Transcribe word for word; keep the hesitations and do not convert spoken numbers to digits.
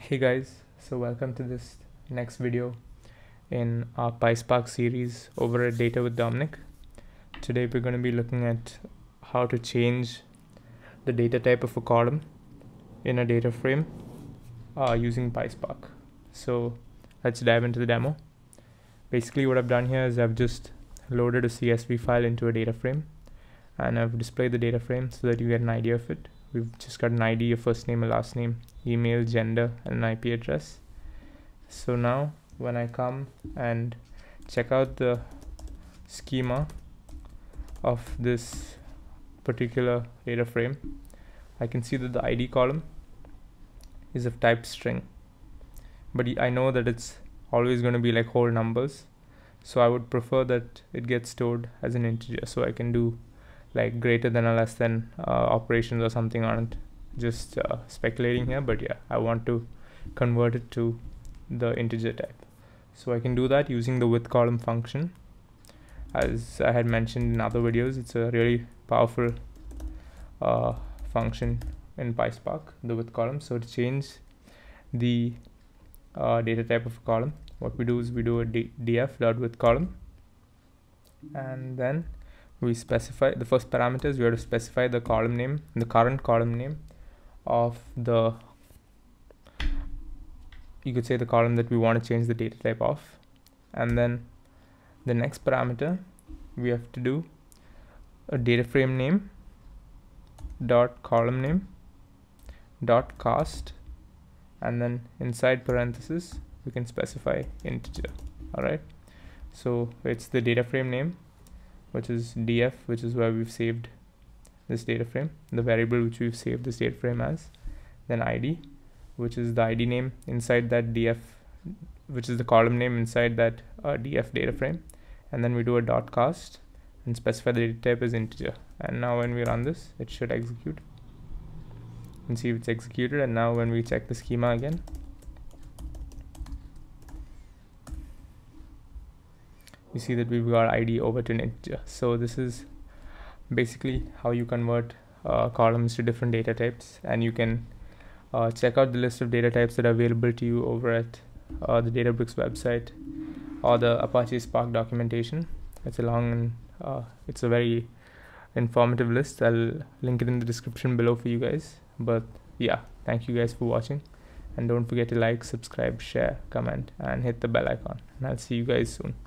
Hey guys, so welcome to this next video in our PySpark series over at Data with Dominic. Today we're going to be looking at how to change the data type of a column in a data frame uh, using PySpark. So let's dive into the demo. Basically what I've done here is I've just loaded a C S V file into a data frame and I've displayed the data frame so that you get an idea of it. We've just got an I D, a first name, a last name, email, gender, and an I P address. So now when I come and check out the schema of this particular data frame, I can see that the I D column is of type string, but I know that it's always going to be like whole numbers, so I would prefer that it gets stored as an integer, so I can do like greater than or less than uh, operations or something on it. Just uh, speculating here, but yeah, I want to convert it to the integer type. So I can do that using the with column function. As I had mentioned in other videos, it's a really powerful uh, function in PySpark, the with column. So to change the uh, data type of a column, what we do is we do a df dot with column, and then we specify the first parameters. We have to specify the column name, the current column name of the, you could say the column that we want to change the data type of. And then the next parameter, we have to do a data frame name dot column name dot cast, and then inside parentheses we can specify integer. All right, so it's the data frame name, which is df, which is where we've saved this data frame, the variable which we've saved this data frame as, then id, which is the id name inside that df, which is the column name inside that uh, df data frame, and then we do a dot cast and specify the data type as integer. And now when we run this, it should execute. You can see it's executed, and now when we check the schema again, you see that we've got I D over to an integer. So this is basically how you convert uh, columns to different data types, and you can uh, check out the list of data types that are available to you over at uh, the Databricks website or the Apache Spark documentation. It's a long and uh, it's a very informative list. I'll link it in the description below for you guys. But yeah, thank you guys for watching, and don't forget to like, subscribe, share, comment, and hit the bell icon, and I'll see you guys soon.